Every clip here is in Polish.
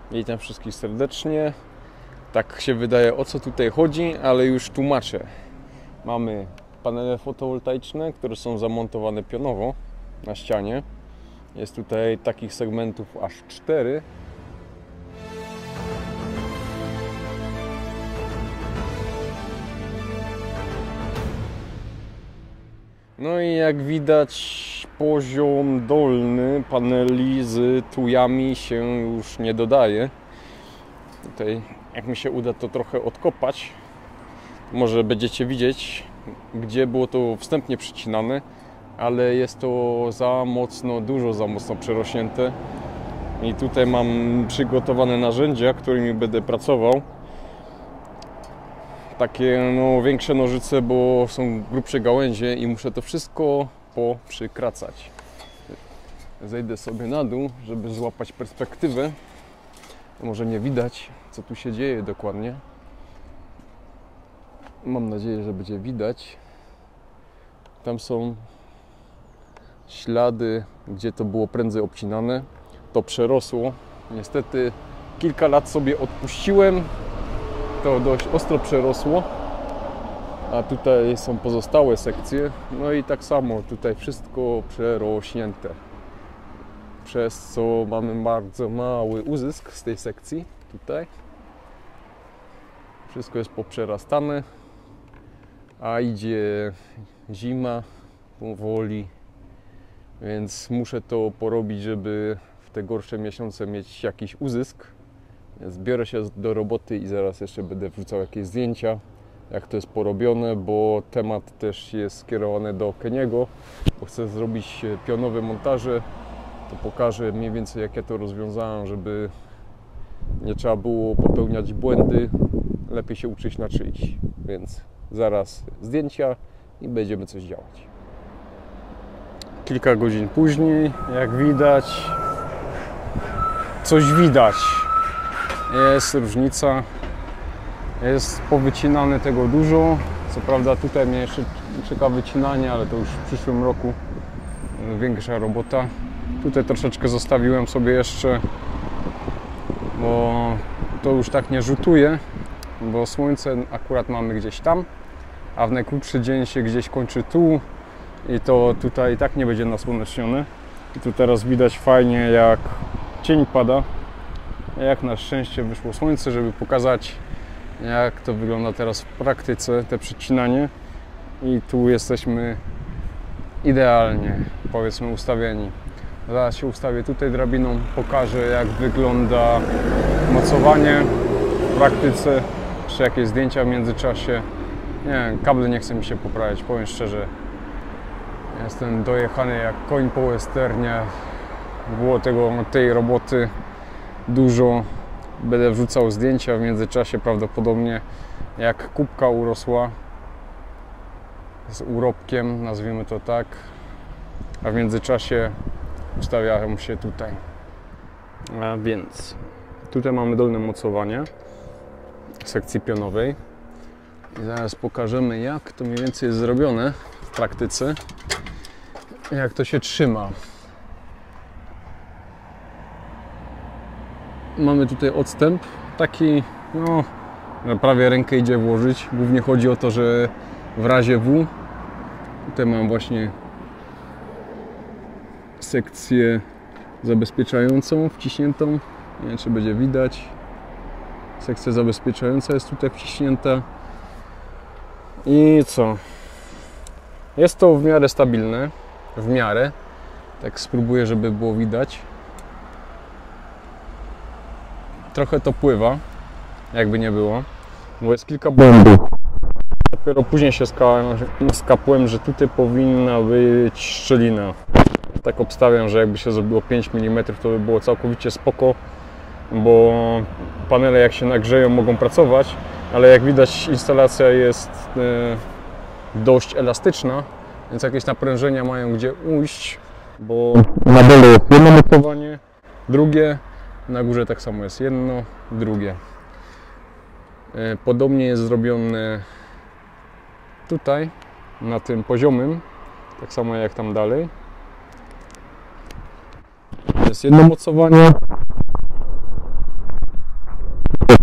Witam wszystkich serdecznie. Tak się wydaje, o co tutaj chodzi, ale już tłumaczę. Mamy panele fotowoltaiczne, które są zamontowane pionowo na ścianie. Jest tutaj takich segmentów aż 4. No i jak widać, poziom dolny paneli z tujami się już nie dodaje. Tutaj, jak mi się uda to trochę odkopać, może będziecie widzieć, gdzie było to wstępnie przycinane, ale jest to dużo za mocno przerośnięte. I tutaj mam przygotowane narzędzia, którymi będę pracował. Takie większe nożyce, bo są grubsze gałęzie i muszę to wszystko poprzykracać. Zejdę sobie na dół, żeby złapać perspektywę. Może nie widać, co tu się dzieje dokładnie. Mam nadzieję, że będzie widać. Tam są ślady, gdzie to było prędzej obcinane. To przerosło. Niestety kilka lat sobie odpuściłem. To dość ostro przerosło. A tutaj są pozostałe sekcje. No i tak samo tutaj wszystko przerośnięte. Przez co mamy bardzo mały uzysk z tej sekcji tutaj. Wszystko jest poprzerastane, a idzie zima powoli, więc muszę to porobić, żeby w te gorsze miesiące mieć jakiś uzysk. Więc biorę się do roboty i zaraz jeszcze będę wrzucał jakieś zdjęcia, jak to jest porobione, bo temat też jest skierowany do Keniego, bo chcę zrobić pionowe montaże. To pokażę mniej więcej, jak ja to rozwiązałem, żeby nie trzeba było popełniać błędy, lepiej się uczyć na czyjś. Więc zaraz zdjęcia i będziemy coś działać. Kilka godzin później, jak widać, coś widać. Jest różnica, jest powycinane tego dużo. Co prawda tutaj mnie jeszcze czeka wycinanie, ale to już w przyszłym roku większa robota. Tutaj troszeczkę zostawiłem sobie jeszcze, bo to już tak nie rzutuje, bo słońce akurat mamy gdzieś tam, a w najkrótszy dzień się gdzieś kończy tu i to tutaj i tak nie będzie nasłonecznione. I tu teraz widać fajnie, jak cień pada, jak na szczęście wyszło słońce, żeby pokazać, jak to wygląda teraz w praktyce, te przycinanie. I tu jesteśmy idealnie, powiedzmy, ustawieni. Zaraz się ustawię tutaj drabiną, pokażę, jak wygląda mocowanie w praktyce, czy jakieś zdjęcia w międzyczasie. Nie wiem, kable nie chce mi się poprawiać, powiem szczerze. Jestem dojechany jak koń po westernie. Było tej roboty dużo. Będę wrzucał zdjęcia w międzyczasie, prawdopodobnie jak kubka urosła z urobkiem, nazwijmy to tak. A w międzyczasie ustawiają się tutaj. A więc tutaj mamy dolne mocowanie sekcji pionowej i zaraz pokażemy, jak to mniej więcej jest zrobione w praktyce, jak to się trzyma. Mamy tutaj odstęp taki, prawie rękę idzie włożyć. Głównie chodzi o to, że w razie W tutaj mam właśnie sekcję zabezpieczającą, wciśniętą. Nie wiem, czy będzie widać. Sekcja zabezpieczająca jest tutaj wciśnięta. I co? Jest to w miarę stabilne. W miarę. Tak spróbuję, żeby było widać. Trochę to pływa, jakby nie było, bo jest kilka błędów. Dopiero później się skapłem, że tutaj powinna być szczelina. Tak obstawiam, że jakby się zrobiło 5 mm, to by było całkowicie spoko, bo panele jak się nagrzeją, mogą pracować, ale jak widać, instalacja jest dość elastyczna, więc jakieś naprężenia mają gdzie ujść, bo na dole jest jedno mocowanie, drugie, na górze tak samo jest jedno, drugie. Podobnie jest zrobione tutaj, na tym poziomym, tak samo jak tam dalej. Jest jedno mocowanie,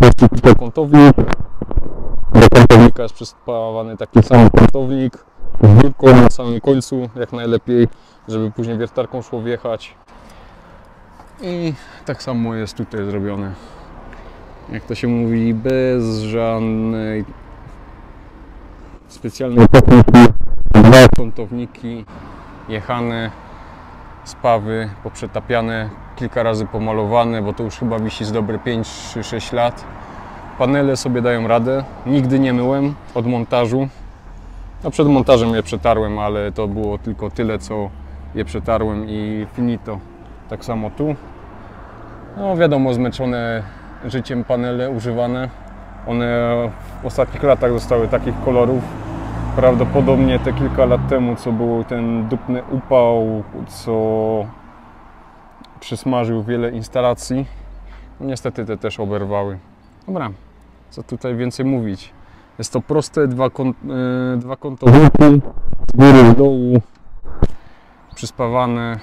jest tutaj kątownik. Do kątownika jest przyspawany taki sam kątownik z dziurką na samym końcu, jak najlepiej, żeby później wiertarką szło wjechać. I tak samo jest tutaj zrobione. Jak to się mówi, bez żadnej specjalnej techniki. Dwa kątowniki jechane, spawy poprzetapiane, kilka razy pomalowane, bo to już chyba wisi z dobre 5 czy 6 lat. Panele sobie dają radę, nigdy nie myłem od montażu. No przed montażem je przetarłem, ale to było tylko tyle, co je przetarłem i finito. Tak samo tu. No wiadomo, zmęczone życiem panele używane. One w ostatnich latach dostały takich kolorów. Prawdopodobnie te kilka lat temu, co był ten dupny upał, co przysmażył wiele instalacji. No, niestety te też oberwały. Dobra, co tutaj więcej mówić. Jest to proste, dwa kątowniki, z góry, z dołu, przyspawane.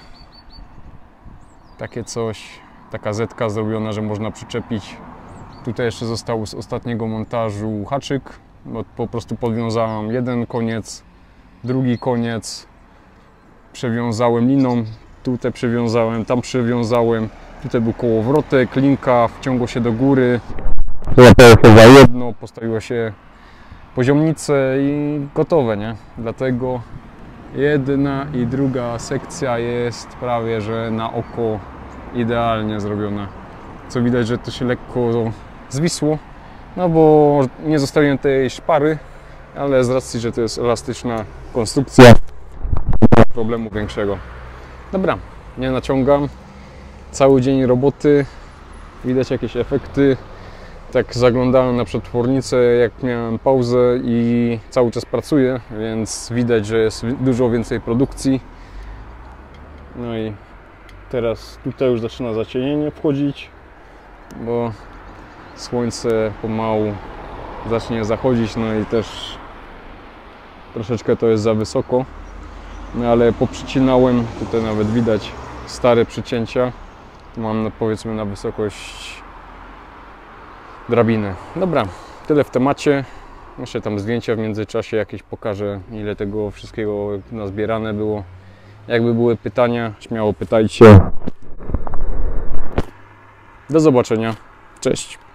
Takie coś, taka zetka zrobiona, że można przyczepić. Tutaj jeszcze został z ostatniego montażu haczyk, bo po prostu podwiązałem jeden koniec, drugi koniec, przewiązałem liną, tutaj przewiązałem, tam przewiązałem, tutaj był kołowrotek, linka wciągło się do góry, złapało się za jedno, postawiło się poziomnicę i gotowe, nie? Dlatego jedna i druga sekcja jest prawie że na oko idealnie zrobiona. Co widać, że to się lekko zwisło, no bo nie zostawiłem tej szpary, ale z racji, że to jest elastyczna konstrukcja, nie ma problemu większego. Dobra, nie naciągam. Cały dzień roboty, widać jakieś efekty. Tak zaglądałem na przetwornicę, jak miałem pauzę i cały czas pracuję, więc widać, że jest dużo więcej produkcji. No i teraz tutaj już zaczyna zacienienie wchodzić, bo słońce pomału zacznie zachodzić, no i też troszeczkę to jest za wysoko. No ale poprzycinałem, tutaj nawet widać stare przycięcia. Mam powiedzmy na wysokość drabiny. Dobra, tyle w temacie. Jeszcze tam zdjęcia w międzyczasie jakieś pokażę, ile tego wszystkiego nazbierane było. Jakby były pytania, śmiało pytajcie. Do zobaczenia. Cześć.